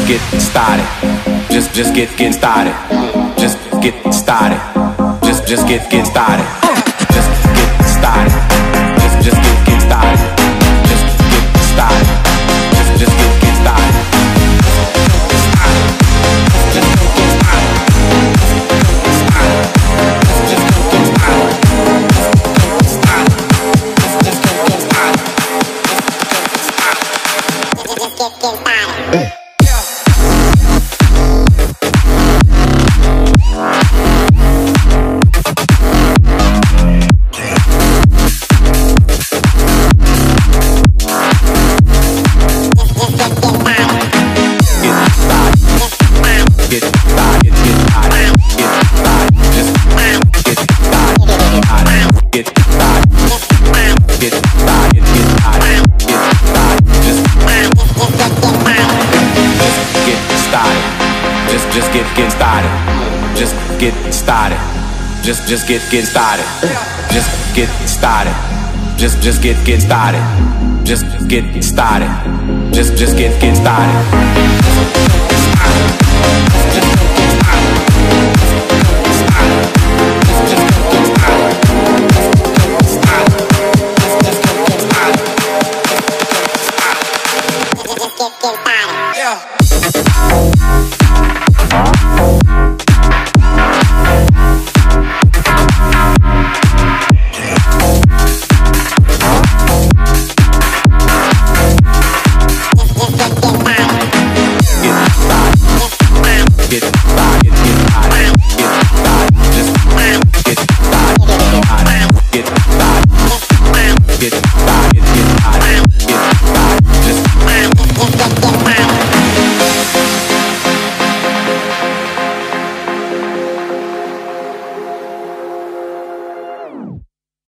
get started. Just get started. Just get started. Just get started. Just get started. Just get started. Just get started. Just get started. Just get started. Just get started. Just get started. Just get started. Just get started. Yeah.